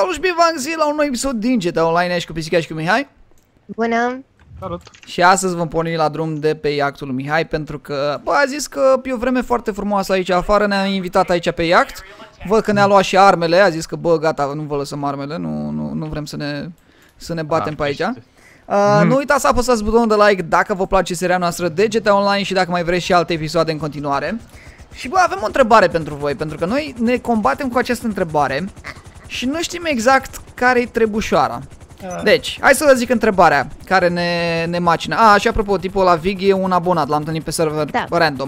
Salut și bine v-am găsit la un nou episod din GTA Online aici cu Pisica și cu Mihai. Bună! Salut! Și astăzi vom porni la drum de pe iactul lui Mihai pentru că, bă, a zis că e o vreme foarte frumoasă aici afară, ne-a invitat aici pe iact. Văd că ne-a luat și armele, a zis că, bă, gata, nu vă lăsăm armele, nu vrem să ne batem pe aici. Nu uitați să apăsați butonul de like dacă vă place seria noastră de GTA Online și dacă mai vreți și alte episoade în continuare. Și bă, avem o întrebare pentru voi, pentru că noi ne combatem cu această întrebare și nu știm exact care-i trebușoara. Deci, hai să vă zic întrebarea care ne macină. Și apropo, tipul ăla Vig e un abonat, l-am întâlnit pe server random.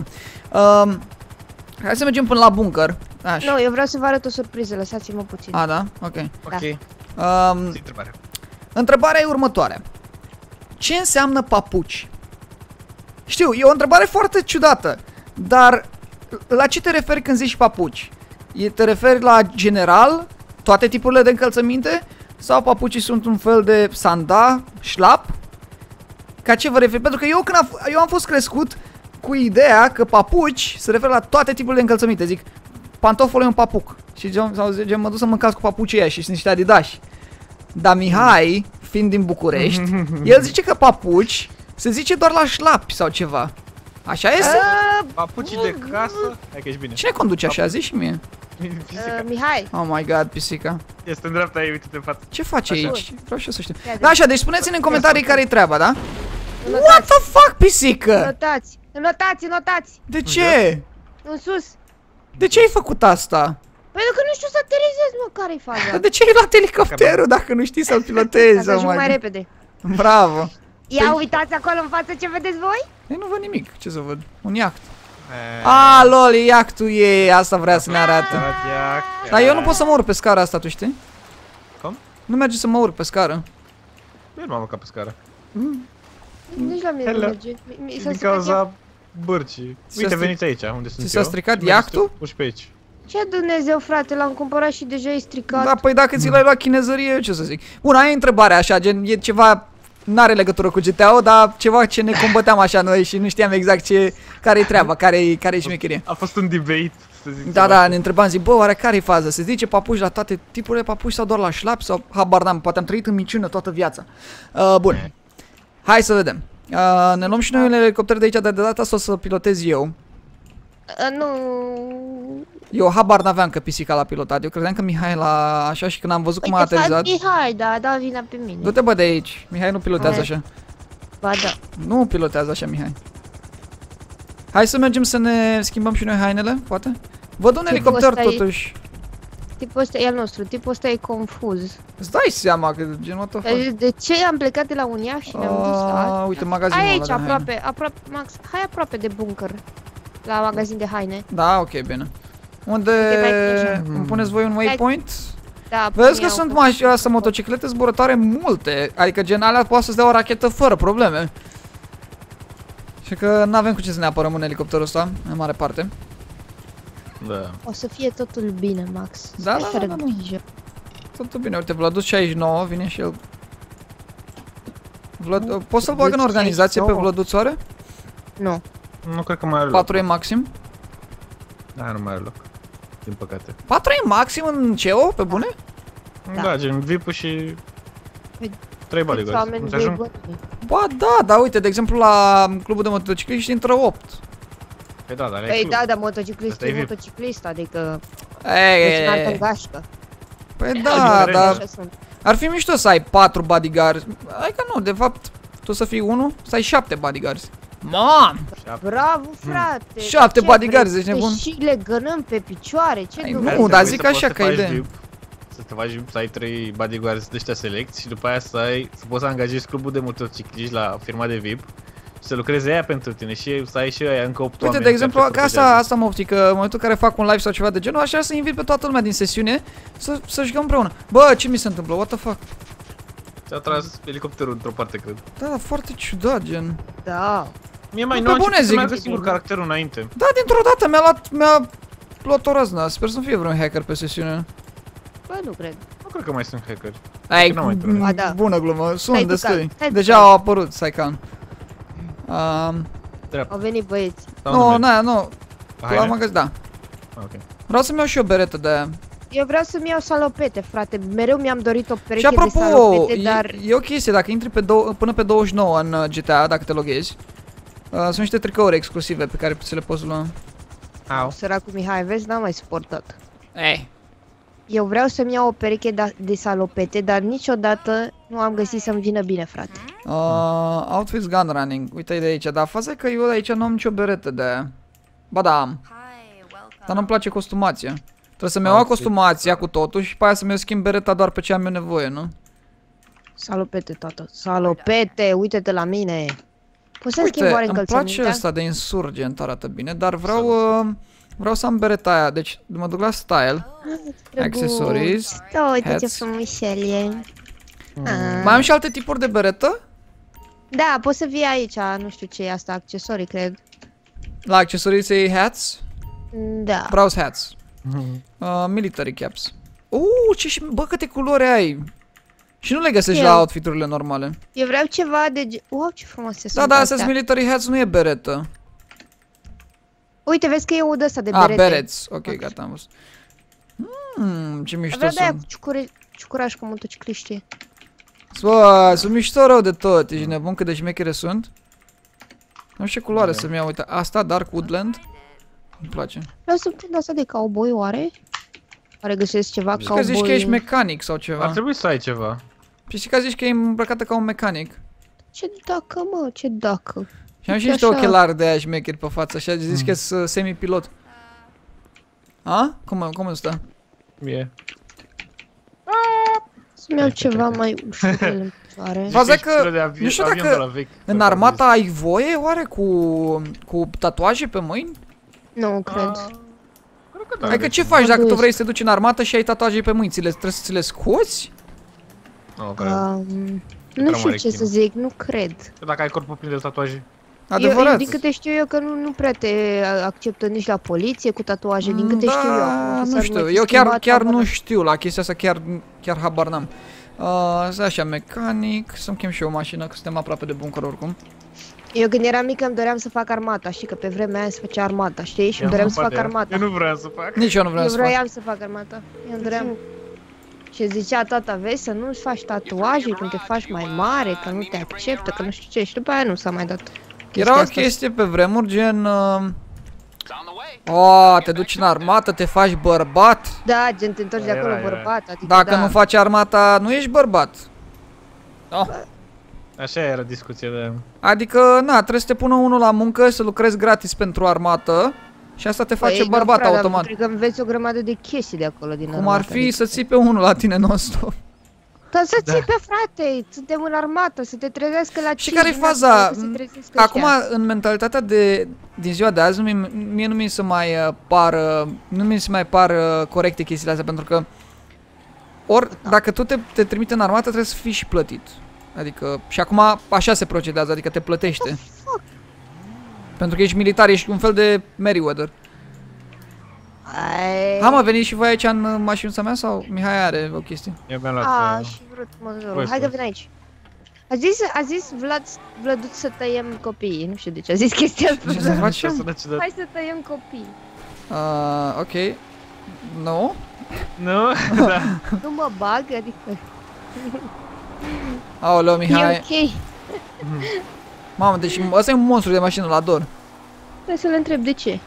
Hai să mergem până la bunker. Așa. Nu, eu vreau să vă arăt o surpriză, lăsați-mă puțin. Da? Ok. Ok. Întrebarea. Întrebarea e următoarea. Ce înseamnă papuci? Știu, e o întrebare foarte ciudată, dar la ce te referi când zici papuci? Te referi la general, toate tipurile de încălțăminte? Sau papucii sunt un fel de sanda, șlap? Ca ce vă referi? Pentru că eu am fost crescut cu ideea că papuci se referă la toate tipurile de încălțăminte. Zic, pantoful e un papuc. Și mă duc să mă încalț cu papucii aia și sunt niște Adidas. Dar Mihai, fiind din București, el zice că papuci se zice doar la șlapi sau ceva. Așa este? Papucii de casă. Hai că ești bine. Cine conduce așa? Zi și mie. Mihai. Oh my god, pisica. Este în dreapta ei, uite-te în față. Ce face aici? Vreau și eu să știu. Da, așa, deci spuneți-ne în comentarii care-i treaba, da? What the fuck, pisică? Notați! De ce? În sus. De ce ai făcut asta? Pentru că nu știu să aterizez, mă, care-i faza? Dar de ce ai luat elicopterul dacă nu știi să-l pilotezi? Să ajung mai repede. Bravo. Ia uitați acolo în față ce vedeți voi? Eu nu văd nimic, ce să văd? Un iaht. Lol, e iactul ei, asta vrea să ne arată. Dar eu nu pot să mă urc pe scara asta, tu știi? Cum? Nu merge să mă urc pe scară. Eu nu m-am urcat pe scară. Nici la mine nu merge. Din cauza bărcii. Uite, veniți aici, unde sunt eu. Ți s-a stricat iactul? Puși pe aici. Ce Dumnezeu, frate, l-am cumpărat și deja e stricat. Da, păi dacă ți l-ai luat chinezărie, eu ce să zic. Bun, aia e întrebarea așa, gen, e ceva, n-are legătură cu GTA-ul, dar ceva ce ne combăteam așa noi și nu știam exact care-i treaba, care-i șmecherie. A fost un debate, să zic. Da, ne întrebam, zic, bă, oare care-i faza? Se zice papuci la toate tipurile papuci sau doar la șlapi sau habar n-am, poate am trăit în minciună toată viața. Bun, hai să vedem. Ne luăm și noi un elicopter de aici, dar de data asta o să pilotez eu. Nu. Eu habar n-aveam că pisica l-a pilotat, eu credeam că Mihai l-a așa și când am văzut cum a aterizat. Mihai, da, vina pe mine. Du-te bă de aici, Mihai nu pilotează așa. Ba da. Nu pilotează așa Mihai. Hai să mergem să ne schimbăm și noi hainele, poate? Văd un elicopter totuși. Tipul ăsta e al nostru, tipul ăsta e confuz. Îți dai seama că gen what the fuck? De ce am plecat de la un iaht și ne-am dus la... Uite magazinul ăla aici, de haine. aproape, Max, hai aproape de bunker. La magazin de haine. Da, ok, bine. Unde îmi puneți voi un waypoint? Da, vezi că sunt astea motociclete zburătoare multe, adică gen alea poate să-ți dea o rachetă fără probleme. Și că n-avem cu ce să ne apărăm în elicopterul ăsta, în mare parte. Da. O să fie totul bine, Max. Da. Totul bine, uite, Vladus 69, vine și el. Poți să-l bag în organizație pe Vlăduțoare? Nu. Nu cred că mai are loc. 4 e maxim? Da, nu mai are loc. Din păcate. 4 e maxim în CEO, pe bune? Da, gen VIP-ul și 3 bodyguards. Nu te ajung? Ba da, dar uite, de exemplu la clubul de motocicliști intră 8. Păi da, dar păi da, dar motociclist e motociclist, adică... Păi da, dar ar fi mișto să ai 4 bodyguards. Adică nu, de fapt, tu să fii 1, să ai 7 bodyguards. Mam! Bravo, frate! 7 bodyguards, ești nebun? Și le gănăm pe picioare, ce nu, dar zic așa că e să te faci VIP, să ai 3 bodyguards de ăștia selecți și după aia să poți să angajezi clubul de motocicliști la firma de VIP și să lucreze aia pentru tine și să ai și aia încă 8 oameni. Uite, de exemplu, că asta mă optic, că în momentul în care fac un live sau ceva de genul, așa să invit pe toată lumea din sesiune să jucăm împreună. Bă, ce mi se întâmplă? What the fuck? Ți-a tras elicopterul într-o parte, cred. Da, foarte ciudat, gen. Da. Mie mai nu a început să meargă singur caracterul înainte. Da, dintr-o dată mi-a luat o razna. Sper să nu fie vreun hacker pe sesiune. Bă, nu cred. Nu cred că mai sunt hackeri. Ai, bună glumă, sunt destui. Deja au apărut, Saican. Au venit băieți. Nu, la magazin, da. Vreau să-mi iau și o beretă de aia. Eu vreau să-mi iau salopete, frate. Mereu mi-am dorit o Și pereche de apropo, salopete, dar... e o chestie, dacă intri până pe 29 în GTA, dacă te loghezi, sunt niște tricouri exclusive pe care ți le poți lua. Au. Săracul Mihai, vezi, n-am mai suportat. Ei. Eu vreau să-mi iau o pereche de salopete, dar niciodată nu am găsit să-mi vină bine, frate. Outfits gun running, uite-i de aici, dar faza e că eu de aici nu am nicio beretă de aia. Ba da am, dar nu-mi place costumația. Trebuie să-mi iau costumația cu totul și pe aia să-mi schimb bereta doar pe ce am eu nevoie, nu? Salopete, tată, salopete, uite-te la mine. Poți să schimb oare îmi place încălțămintea? asta de insurgent, arată bine, dar vreau să am bereta aia, deci mă duc la style, accessories, Uite ce hats. frumușel e. Mai am și alte tipuri de beretă? Da, poți să vii aici, nu știu ce e asta, accesorii, cred. La accesories e hats? Da. Browse hats. Military caps. Bă, câte culori ai! Și nu le găsești la outfiturile normale. Eu vreau ceva de... Wow, ce frumoase sunt Da, astea. astea military hats nu e beretă. Uite, vezi că e o de-asta de Ah, berete. berets. Ok, gata, am văzut. Ce mișto Vreau de-aia sunt. cu ciucuraș cu motocicliștii. Bă, sunt mișto rău de tot. Ești nebun cât de șmechere sunt? Nu știu ce culoare să-mi iau, uite. Asta, Dark Woodland. Îmi place. Vreau să prind asta de cowboy, oare? Oare găsesc ceva Și că cowboy? zici că ești mecanic sau Ar ceva. trebui să ai ceva. Și că zici că e îmbrăcată ca un mecanic. Ce dacă, mă? Ce dacă? Și am și Uite niște așa. ochelari de aia șmecheri pe față, așa zici că sunt semi-pilot. A? Cum ăsta? E. Să-mi iau ceva mai ușor în picioare. Faza Ești că, pilot de nu știu avion dacă de la vechi, în sau armata ai voie oare cu tatuaje pe mâini? Nu, cred. Cred că da. Adică ce faci dacă tu vrei să te duci în armată și ai tatuaje pe mâini? Trebuie să ți le scoți? Nu, cred. Nu știu mare ce chină. să zic, nu cred. Dacă ai corpul plin de tatuaje. Adevărat. Din câte știu eu că nu prea te acceptă nici la poliție cu tatuaje, din câte știu eu. Da, Că nu s-ar știu, mai fi eu schimbat chiar abana. nu știu la chestia asta, chiar habar n-am. Așa, mecanic, să-mi chem și eu o mașină, că suntem aproape de bunker oricum. Eu când eram mică îmi doream să fac armata, știi că pe vremea aia se făcea armata, știi? Și îmi doream să fac armata. Eu nu vreau să fac. Nici eu nu vreau Eu să fac. vroiam să fac armata. Eu îmi doream. Și zicea tata, vezi să nu-ți faci tatuaje când te faci mai mare, că nu te acceptă, că nu știu ce. Și după aia nu s-a mai dat. Era o asta. chestie pe vremuri gen... te duci în armată, te faci bărbat. Da, gen te întorci de acolo Era. bărbat, adică Dacă da. nu faci armata, nu ești bărbat. Așa era discuția de... Adică, na, trebuie să te pună unul la muncă, să lucrezi gratis pentru armată. Și asta te face Păi, bărbat frate, automat. Cred că înveți o grămadă de chestii de acolo din Cum ar fi să ții pe unul la tine non-stop. Dar să ții pe frate, suntem în armată, să te trezească la 5 Și care e dimineața, faza? să se trezească Acum, ăștia. în mentalitatea din ziua de azi, mie nu mi se mai par corecte chestiile astea, pentru că ori dacă tu te trimite în armată, trebuie să fii și plătit. Adică, și acum așa se procedează, adică te plătește. Pentru că ești militar, ești un fel de Merryweather. Ai... Am venit și voi aici în mașinuța mea sau Mihai are o chestie? Eu mi-am luat... A, și vrut măzorul. Voi Hai că spune. vin aici. A zis Vlăduț să tăiem copiii, nu știu de ce a zis chestia asta. Ce să facem? Sună ciudat. Hai să tăiem copii. Ok. Nu? Nu? Da. Nu mă bag, adică Aoleu, Mihai. e ok. Mamă, deci ăsta e un monstru de mașină, l-ador. Trebuie să le întreb de ce.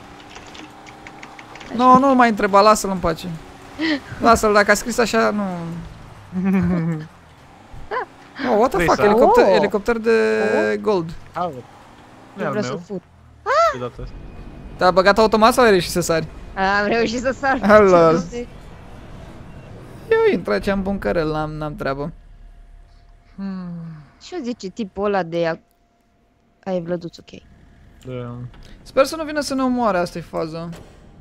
Nu mai întreba, lasă-l în pace. Lasă-l, dacă a scris așa, nu... Oh, what the Vrei fuck, să- elicopter de gold. Au. Nu e Eu al vreau să meu. fut. Deodată. Te-a băgat automat sau ai reușit să sari? Am reușit să sar. Hello. Eu intru aici în buncărel, n-am treabă. Ce zice tipul ăla de ai Vlăduț, ok. Da. Sper să nu vină să ne omoare, asta e faza.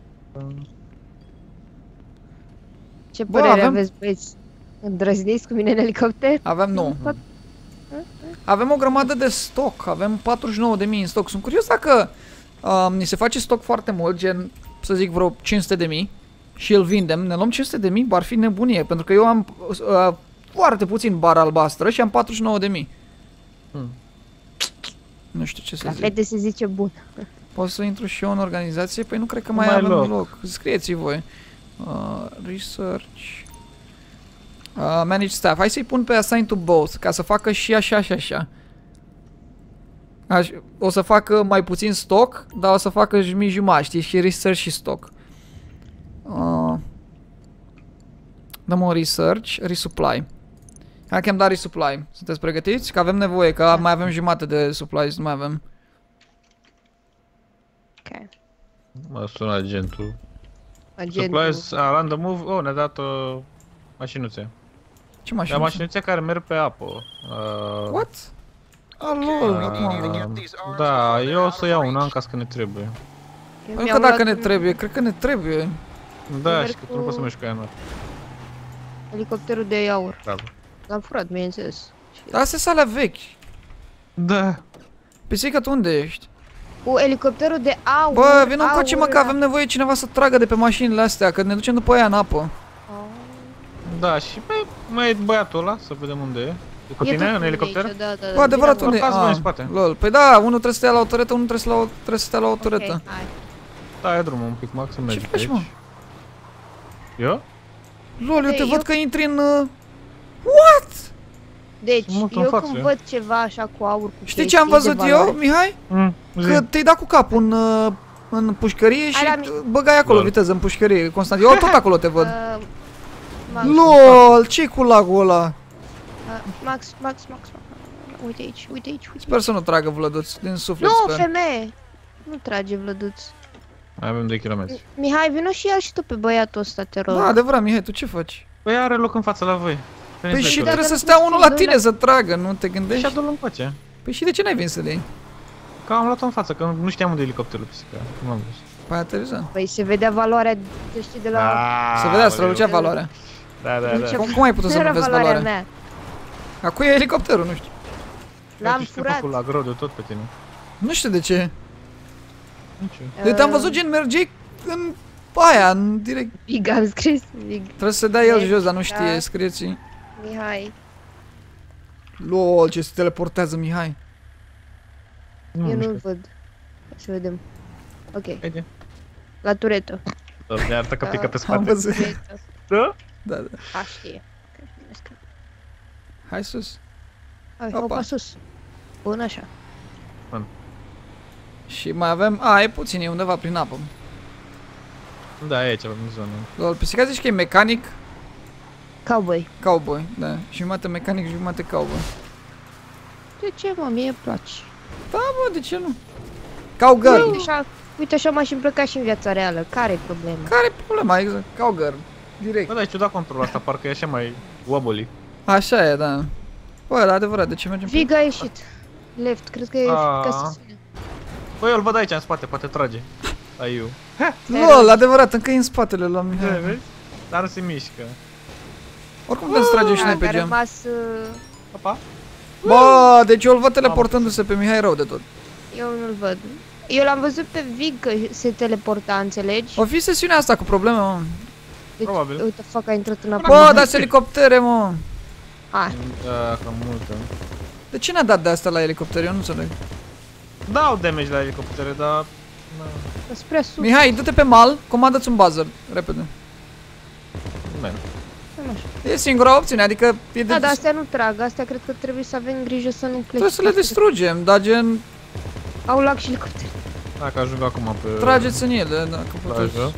Ce Bă, părere avem- aveți, băieți? Îndrăzniți cu mine în elicopter? Nu. Avem o grămadă de stoc, avem 49.000 în stoc. Sunt curios dacă ni se face stoc foarte mult, gen, să zic, vreo 500.000 și îl vindem, ne luăm 500.000, ar fi nebunie, pentru că eu am foarte puțin bară albastră și am 49.000. Nu știu ce să La zic. fete se zice bun. Pot să intru și eu în organizație? Păi nu cred că Nu mai mai avem loc. loc. Scrieți-i voi. Research. Manage staff. Hai să-i pun pe assign to both, ca să facă și așa și așa. O să facă mai puțin stock, dar o să facă jumătate, știi, și research și stock. Dăm un research, resupply. Hai că am dat resupply. Sunteți pregătiți? Că avem nevoie, că mai avem jumătate de supplies, nu mai avem. Ok. Mă sună agentul. Agentul. Supplies, around the move. Oh, ne-a dat mașinuțe. Ce Dar mașină? mașinuțe care merg pe apă. What? Lol, acum am văzut. Da, eu o să iau una în caz că ne trebuie. Eu Păi mi-am că dacă luat ne trebuie, cred că ne trebuie. Da, merg și că tu nu cu- poți să mergi cu ea în apă. Elicopterul de aur. Bravo. L-am furat, bineînțeles. Dar astea sunt alea vechi. Da. Pisică, tu unde ești? Cu elicopterul de aur. Bă, vină încoace, mă, aur, că avem nevoie cineva să tragă de pe mașinile astea, că ne ducem după ea în apă. Oh. Da, și mai e băiatul ăla, să vedem unde e. E cu E tine tot în elicopter? aici, Da. Bă, adevărat, Bine, unde e? Urcați voi în Ah, spate. lol. Păi da, unul trebuie să stea la o turetă, unul trebuie să stea la o turetă. ok, hai. Da, e drumul un pic, Max, să mergi Ce pe faci, mă? aici. Eu? Lol, eu te Ei, văd eu- că intri în... What? Deci, Mult în eu față. când văd ceva așa cu aur, cu Știi ce am chestii de văzut eu, valoare, Mihai? Zi. Că te-ai dat cu capul în pușcărie și Hai la băgai acolo Lol. viteză în pușcărie, constant. Eu tot acolo te văd. Max, LOL, ce-i cu lagul ăla? Max. Uite aici, uite. Sper să nu tragă Vlăduț, din suflet Nu, sper. femeie! Nu trage Vlăduț. Mai avem 2 km. Mihai, vino și ia și tu pe băiatul ăsta, te rog. Da, adevărat, Mihai, tu ce faci? Păi are loc în față la voi. Păi și dacă trebuie să nu stea știi, unul la dă-i tine la- să tragă, nu te Și gândești? adu-l încoace. Păi și de ce n-ai venit să le iei? Că am luat-o în față, că nu știam unde e elicopterul pisică. Nu am văzut. Păi aterizat. Păi se vedea valoarea, să știi, de la... Să vedea, strălucea valoarea. Da. Cum ai putut să Nu nu era vezi valoarea valoarea? mea. Acu e elicopterul, nu știu. L-am furat. la grodiu tot pe tine. Nu știu de ce. Nici Eu te-am văzut gen mergeai în aia, în direct. Big, am scris Big. Trebuie să dea el Big, jos, dar nu da. știe, scrieți. Mihai. LOL, ce se teleportează Mihai. Eu nu-l văd. Să vedem. Ok, Haide. la turetă. Ne arată că pică pe Am spate. văzut. Turetă. Da? Da, da. A, știe. Hai sus. Hai, Opa. opa sus. Până așa. Și mai avem... A, e puțin, e undeva prin apă. Da, e aici, avem zonă. LOL, pisica zici că e mecanic, Cowboy. cowboy, da. Jumătate mecanic, jumătate cowboy. De ce, mă? Mie îmi place. Da, bă, de ce nu? Cowgirl. Uite așa m-aș îmbrăca și în viața reală. Care-i problema? Care e problema, exact? Cowgirl. Direct. Bă, dar e ciudat controlul asta, parcă e așa mai wobbly. Așa e, da. Bă, da, adevărat, de ce mergem pe... Vig a ieșit. Left, cred că e Ah. ca să sune. Bă, eu îl văd aici în spate, poate trage. Aiu. LOL, adevărat, încă e în spatele la Da, Mihai. vezi? Dar nu se mișcă. Oricum putem să tragem și noi A, pe a gem. rămas... Papa? Bă, deci eu îl văd teleportându-se pe Mihai rău de tot. Eu nu-l văd. Eu l-am văzut pe Vig că se teleporta, înțelegi? O fi sesiunea asta cu probleme, mă. Deci, Probabil. uite, fac, a intrat înapoi. Bă, dați elicoptere, mă. A, Da, cam multă. De ce n-a dat de asta la elicopter? Eu nu înțeleg. Dau damage la elicoptere, dar... spre sus. Mihai, du-te pe mal, comandă-ți un buzzer, repede. Man. Nu știu. E singura opțiune, adică e de... Da, dar astea nu trag, astea cred că trebuie să avem grijă să nu plece. Trebuie să le distrugem, dar gen... Au lag și elicopter. Dacă ajung acum pe... Trageți în ele, dacă puteți. plajă.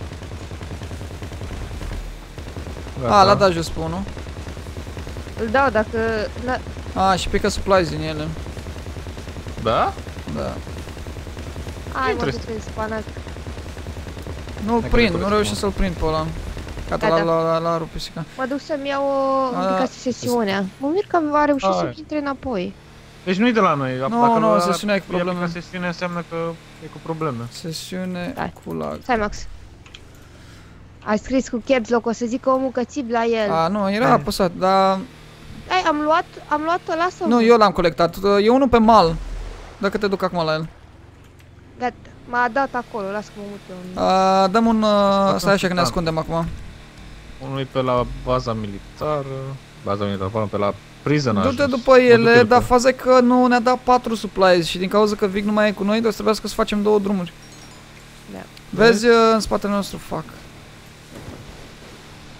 A, l-a dat jos pe unul. Îl dau dacă... A, și pică supplies din ele. Da? Da. Hai, mă, Interesting. du-te în spanac. Nu-l Hai că prind, le nu corectăm. reușesc să-l prind pe ăla. Gata, Da, la rup pisica. Mă duc să-mi iau o... A, indicație sesiunea. Mă mir că a reușit să Hai. intre înapoi. Deci nu-i de la noi. Nu, sesiunea e cu probleme. Dacă sesiunea înseamnă că e cu probleme. Sesiune Da. cu lag. Stai, Max. Ai scris cu caps lock, o să zic omul că țip la el. A, nu, era apăsat, dar... Hai, am luat ăla sau Nu, eu l-am colectat. E unul pe mal. Dacă te duc acum la el. Gata, m-a dat acolo, las că mă mut eu. Dăm un... Stai așa că ne Da. ascundem acum. Unul e pe la baza militară. Baza militară, pe la prison. Du-te după ele, dar faza e că nu ne-a dat 4 supplies și din cauza că Vic nu mai e cu noi, doar să trebuiască să facem 2 drumuri. Da. Vezi în spatele nostru, fac.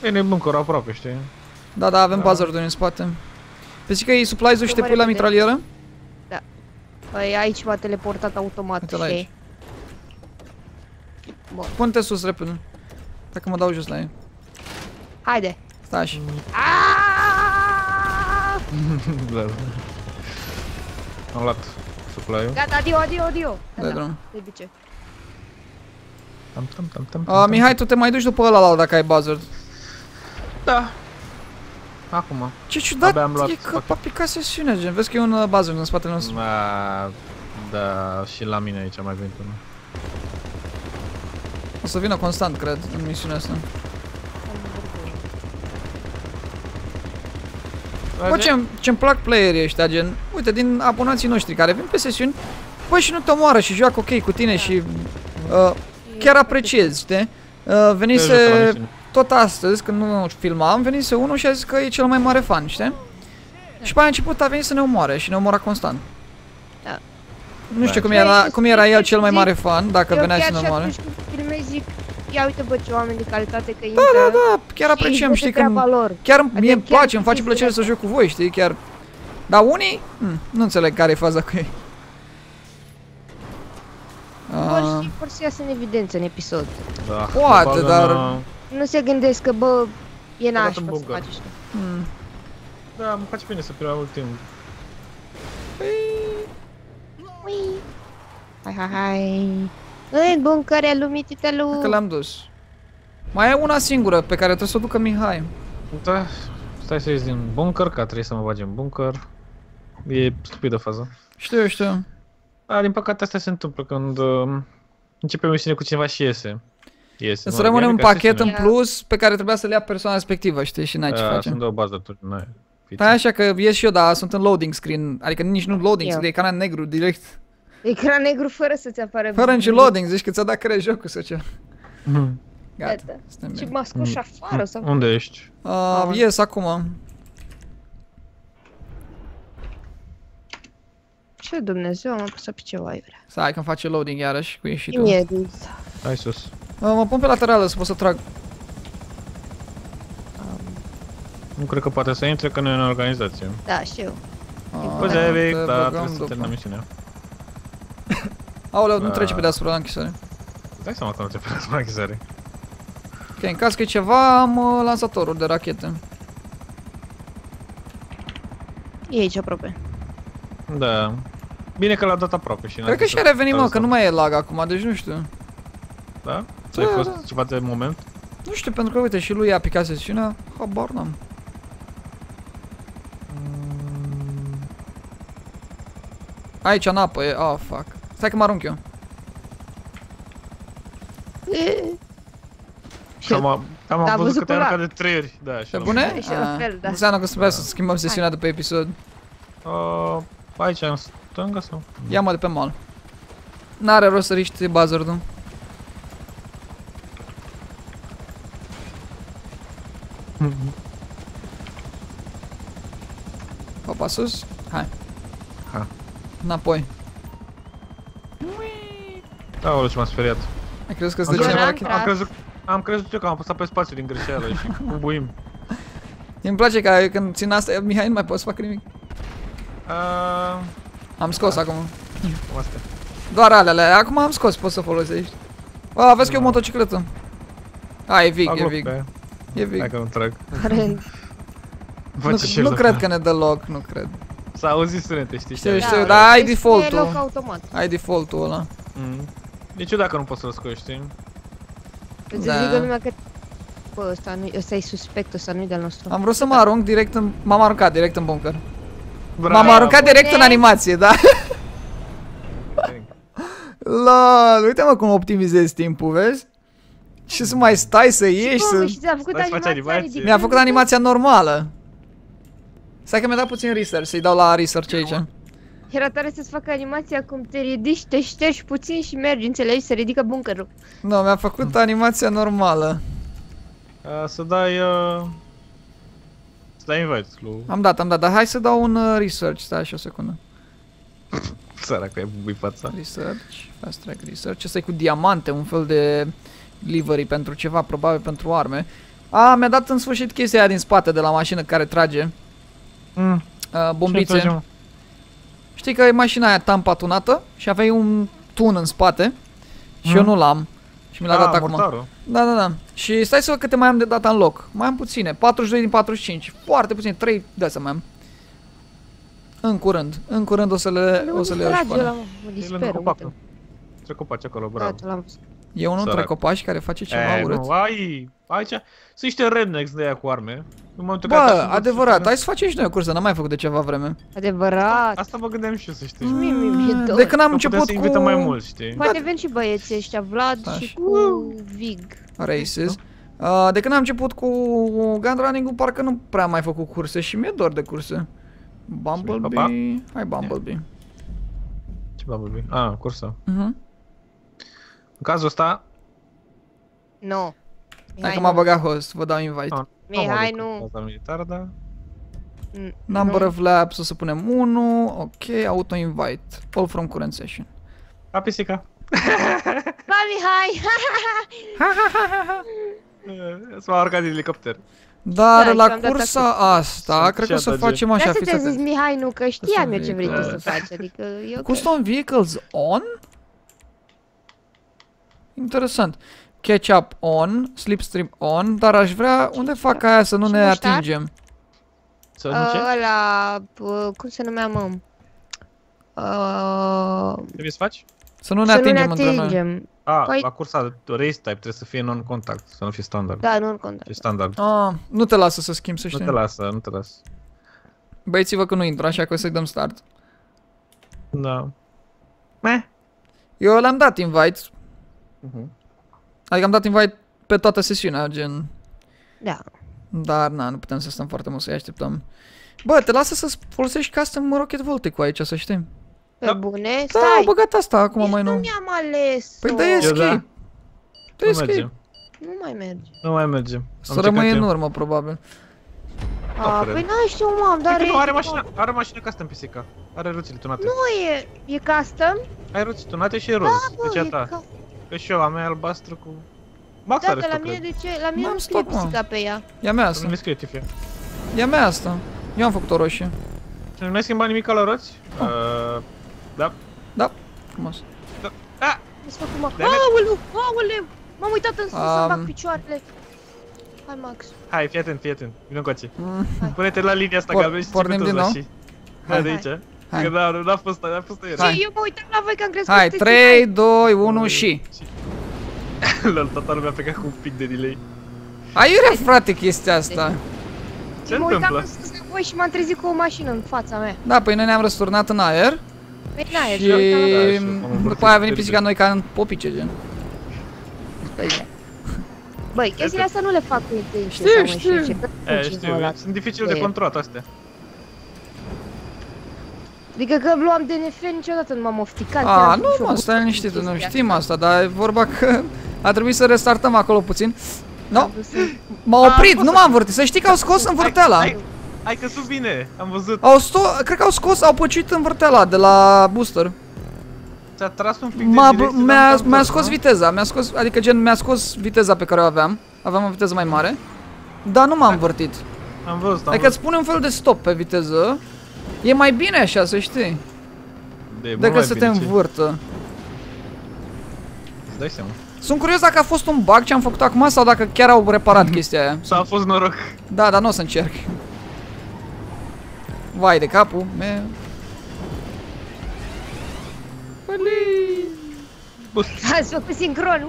Bine, bunker aproape, știi? Da, da, avem buzzard în spate. Pe zic că iei supplies-ul și te pui la mitralieră? Da. Păi aici m-a teleportat automat, Uite la aici. știi? Bun. Pune-te sus repede. Dacă mă dau jos la ei. Haide. Stai așa. Aaaa! Da. Am luat supply-ul. Gata, adio. Dai drum. Se duce. Mihai, tu te mai duci după ăla dacă ai buzzard. Da. Acum. Ce ciudat Abia am luat e că spate. a picat sesiunea, gen. Vezi că e un buzzard în spatele nostru. Da, și la mine aici mai venit unul. O să vină constant, cred, în misiunea asta. Bă, ce-mi plac playerii ăștia, gen, uite, din abonații noștri care vin pe sesiuni, bă, și nu te omoară și joacă ok cu tine și chiar apreciezi, știi? Venise tot astăzi, când nu filmam, venise unul și a zis că e cel mai mare fan, știi? Și pe aia început a venit să ne omoare și ne omora constant. Da. Nu știu cum era el cel mai mare fan, dacă venea să ne omoare. Eu chiar și atunci când filmez zic, ia uite bă ce oameni de calitate că intră. Da, chiar apreciem, știi, că chiar mie îmi place, îmi face plăcere să joc cu voi, știi, chiar. Dar unii, nu înțeleg care e faza cu ei. Vor să iasă în evidență în episod. Da, poate, dar... Nu se gândesc că, bă, e nașpa să faci așa. Da, mă face bine să pierd mai mult timp. Hai. În buncăre lumii titelu. Că le-am dus. Mai e una singură pe care trebuie să o ducă Mihai. Da, stai să ies din bunker, că trebuie să mă bagi în bunker. E stupidă faza. Știu. Da, din păcate asta se întâmplă când începe o misiune cu cineva și iese. Să rămâne un pachet în plus pe care trebuia să le ia persoana respectivă, știi, și n-ai ce face. Sunt două baze atunci, n-ai. Da, așa că ies și eu, dar sunt în loading screen, adică nici nu loading screen, e ecran negru direct. Ecran negru fără să-ți apară. Fără nici loading, zici că ți-a dat cred jocul sau ce. Gata, suntem și bine. m-a scos afară sau? Unde ești? Ies acum. Ce Dumnezeu, am apăsat pe ceva iurea. Stai că-mi face loading iarăși cu ieșitul. Mie, Hai sus. Mă pun pe laterală să pot să trag. Nu cred că poate să intre, că nu e în organizație. Da, știu. Păi Evic, dar trebuie să terminăm misiunea. Aoleu, nu trece pe deasupra la închisoare. Dai seama că nu trece pe deasupra la închisoare. Ok, în caz că e ceva, am lansatorul de rachete. E aici aproape. Da. Bine că l-a dat aproape și cred că și-a revenit, mă, că nu mai e lag acum, deci nu știu. Da? Ți-ai fost ceva de moment? Nu știu, pentru că, uite, și lui a picat sesiunea, habar n-am. Aici, în apă, e, fuck. Stai că mă arunc eu. Am văzut că te-ai aruncat de 3 ori. Da, pe bune? Și la fel, da. Înseamnă că să schimbăm sesiunea după episod. Aici, în stânga sau? Ia-mă de pe mal. N-are rost să riști buzzard-ul. Opa, sus. Hai. Înapoi. Aoleu, ce m-a speriat. Ai crezut că îți dă cineva Am crezut eu că am apăsat pe spațiu din greșeală și cubuim. Îmi place că când țin asta, Mihai, nu mai pot să fac nimic. Am scos acum. Astea. Doar alea, acum am scos, poți să folosești. Vezi că e o motocicletă. E Vic, e Vic. E Vic. Hai că nu trag. Nu cred că ne dă loc, nu cred. S-a auzit sunete, știi? Știu, dar ai default-ul. Ai default-ul ăla. Nici eu dacă nu pot să-l scoți, știi? Îți zică lumea că... Bă, ăsta e suspect, ăsta nu-i de-al nostru. Am vrut să mă arunc direct în... M-am aruncat direct în bunker. M-am aruncat direct în animație, da? Lol, uite mă cum optimizezi timpul, vezi? Și să mai stai să ieși să... Mi-a făcut animația normală. Stai că mi-a dat puțin research, să-i dau la research aici. Era tare să-ți facă animația cum te ridici, te ștergi puțin și mergi, înțelegi? Se ridică bunkerul. Nu, mi-a făcut animația normală. Să dai... Să dai invite lui... Am dat, dar hai să dau un research, stai așa o secundă. Săracu, e bui fața. Research, fast track research, ăsta e cu diamante, un fel de livery pentru ceva, probabil pentru arme. A, mi-a dat în sfârșit chestia aia din spate de la mașină care trage. Bombițe. Știi că e mașina aia tampa tunată și aveai un tun în spate și eu nu l-am. Și mi l-a dat acum. Mortarul. Da. Și stai să văd câte mai am de data în loc. Mai am puține, 42 din 45. Foarte puține, 3 de astea mai am. În curând o să le iau și pe alea. Mă disper, uite. Între copaci acolo, bravo. Da, l-am văzut. E unul între copaci care face ceva urât. Nu, aici sunt niște rednecks de aia cu arme. Bă, adevărat, hai să facem și noi o cursă, n-am mai făcut de ceva vreme. Adevărat. Asta mă gândeam și eu, să știi. De când am început să invităm mai mult, știi? Poate vin și băieții ăștia, Vlad și cu Vig. Races. De când am început cu gun running-ul, parcă nu prea am mai făcut curse și mi-e dor de curse. Bumblebee, hai Bumblebee. Ce Bumblebee? Cursa. În cazul ăsta... Nu. Hai că m-a băgat host, vă dau invite. Mihai, nu. Militar, da. Number of laps, o să punem 1, ok, auto-invite, all from current session. A, pisica. Ba, Mihai! S-a urcat din elicopter. Dar la cursa asta, cred că o să facem așa, fiți atent. De asta ți-a zis Mihai, nu, că știam eu ce vrei tu să faci, adică eu... Custom vehicles on? Interesant. Catch-up on, slipstream on, dar aș vrea, unde fac aia să nu ne atingem? Ăla, cum se numea, mă? Trebuie să faci? Să nu ne atingem. La cursa race type trebuie să fie non-contact, să nu fie standard. Da, non-contact. E standard. Nu te lasă să schimbi, să știi. Nu te lasă. Băieții vă că nu intră, așa că o să-i dăm start. Da. Eu le-am dat invite. Adică am dat invite pe toată sesiunea, gen... Da. Dar, nu putem să stăm foarte mult să-i așteptăm. Bă, te lasă să folosești custom Rocket Voltic cu aici, să știi. Pe bune? Da, am băgat asta acum mai nou. Nu mi-am ales. Păi dă escape. Dă escape. Nu mai merge. Să rămâi în urmă, probabil. Păi n-ai știu, mam, dar nu, are mașină custom pisica. Are roțile tunate. Nu, e custom? Ai roți tunate și e roz. Deci a ta. Că și eu, a mea albastră cu... Max are la mine, de ce? La mine nu scrie pisica pe ea. E a mea asta. Nu scrie Tifia. E a mea asta. Eu am făcut-o roșie. Și nu ai schimbat nimic la roți? Da. Da, frumos. Mi-s făcut Max. Aoleu, m-am uitat în sus să-mi bag picioarele. Hai, Max. Hai, fii atent. Vino încoace. Pune-te la linia asta galbenă și pornim din nou? Hai de aici. Că n-a fost ieri. Și eu mă uitam la voi că am crezut. Hai, 3, 2, 1 și... Lol, toată lumea a plecat cu un pic de delay. Aiurea, frate, chestia asta. Ce mă uitam întâmplă? în sus la voi și m-am trezit cu o mașină în fața mea. Da, păi noi ne-am răsturnat în aer. Păi în aer, și după aia a venit pisica noi ca în popice, gen. Băi, chestiile astea nu le fac cu intenție. Știu. Știu, sunt dificil de controlat astea. Adică că luam DNF niciodată nu m-am ofticat. Nu mă, stai liniștit, nu știm asta, dar e vorba că a trebuit să restartăm acolo puțin. Nu, m-a oprit, nu m-am învârtit, să știi că au scos învârteala. Hai că sunt bine, am văzut. Cred că au păcit învârteala de la booster. Ți-a tras un pic de direcție. Mi-a scos viteza, adică gen mi-a scos viteza pe care o aveam. Aveam o viteză mai mare. Dar nu m-am învârtit. Am văzut, adică îți pune un fel de stop pe viteză. E mai bine așa, să știi. Decât să te învârtă. Îți dai seama. Sunt curios dacă a fost un bug ce am făcut acum sau dacă chiar au reparat chestia aia. Sau a fost noroc. Da, dar nu o să încerc. Vai de capul meu. Ați făcut sincron.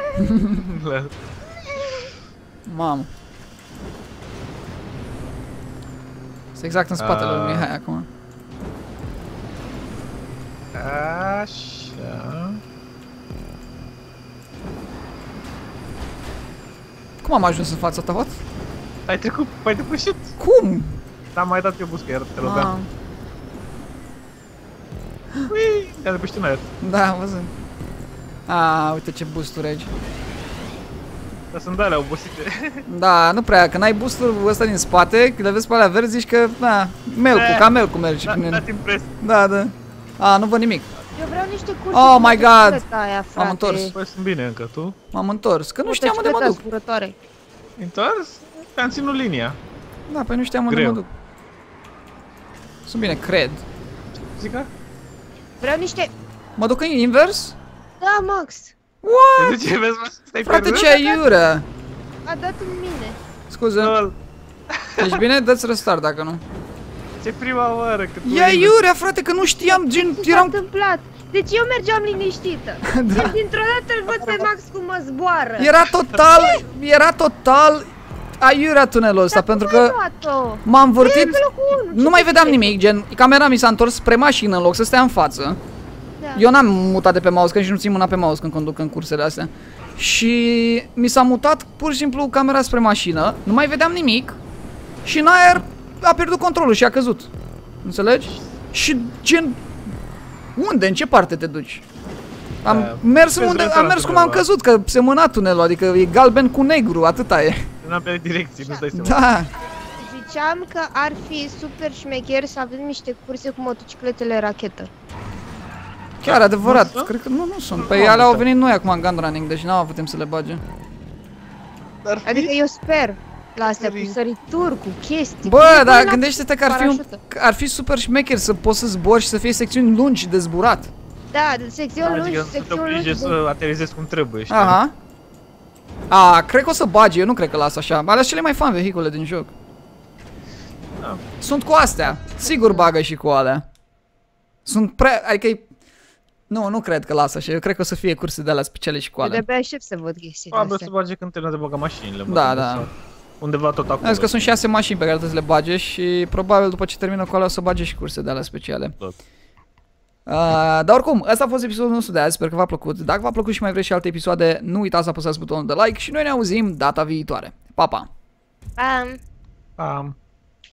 Mamă. Sunt exact în spatele lui Mihai acum. Așa. Cum am ajuns în fața ta, what? Ai trecut, ai depășit. Cum? Am mai dat eu buscă, iar te loveam. Ui, te-a depășit în aer. Da, am văzut. Uite ce boosturi aici. Dar sunt alea obosite. Da, nu prea, că n-ai boostul ăsta din spate, când le vezi pe alea verzi, zici că, ca melcu mergi prin el. Da. Nu văd nimic. Eu vreau niște curse. Oh my god! Aia, m-am întors. Păi sunt bine încă, tu? M-am întors, că nu știam unde mă duc. Întors? Am ținut linia. Da, păi nu știam unde Greu. mă duc. Sunt bine, cred. Zica? Vreau niște... Mă duc în invers? Da, Max. What? De ce vezi, mă? Stai Frate, pierdut? ce aiurea? A dat în mine. Scuze. Lol. Ești bine? Dă-ți restart dacă nu. Ce prima oară că tu E aiurea, frate, că nu știam, gen, Ce s-a eram... întâmplat? Deci eu mergeam liniștită. Da. Și dintr-o dată îl văd pe Max cum mă zboară. Era total aiurea tunelul ăsta, pentru Cum ai că luat-o? m-am E învârtit, pe locul unu, nu ce mai vedeam faci? nimic, gen, camera mi s-a întors spre mașină în loc să stea în față. Da. Eu n-am mutat de pe mouse, că nici nu țin mâna pe mouse când conduc în cursele astea. Și mi s-a mutat pur și simplu camera spre mașină, nu mai vedeam nimic și în aer a pierdut controlul și a căzut. Înțelegi? Și gen, unde, în ce parte te duci? Am mers Vezi unde, am restaurant mers cum am undeva. căzut, că semăna tunelul, adică e galben cu negru, atâta e. Nu am pe direcții, nu-ți dai seama. Da. Ziceam că ar fi super șmecher să avem niște curse cu motocicletele rachetă. Chiar adevărat, Nu, cred că nu sunt. Nu Păi am alea au uitat. venit noi acum în gun running, deci n-au avut timp să le bage. Adică eu sper la astea cu sărituri, cu chestii. Bă, cu dar la gândește-te că parașută. ar fi super șmecher să poți să zbori și să fie secțiuni lungi de zburat. Da, de secțiuni lungi, Adică să te secțiuni lungi. oblige să aterizezi cum trebuie, știi? Aha. A, cred că o să bage, eu nu cred că las așa. Alea sunt cele mai fan vehicule din joc. Da. Sunt cu astea. Sigur bagă și cu alea. Sunt prea, adică nu cred că las așa. Eu cred că o să fie curse de alea speciale și cu Eu alea. de-abia aștept să văd chestiile Probabil astea. să bage când termină de băga mașinile, mă. Da, trebuie da. să- Undeva tot acolo. Am zis că sunt 6 mașini pe care trebuie să le bage și probabil după ce termină cu alea o să bage și curse de alea speciale. Tot. Dar oricum, ăsta a fost episodul nostru de azi, sper că v-a plăcut. Dacă v-a plăcut și mai vreți și alte episoade, nu uitați să apăsați butonul de like și noi ne auzim data viitoare. Pa, pa! Pam! Pam.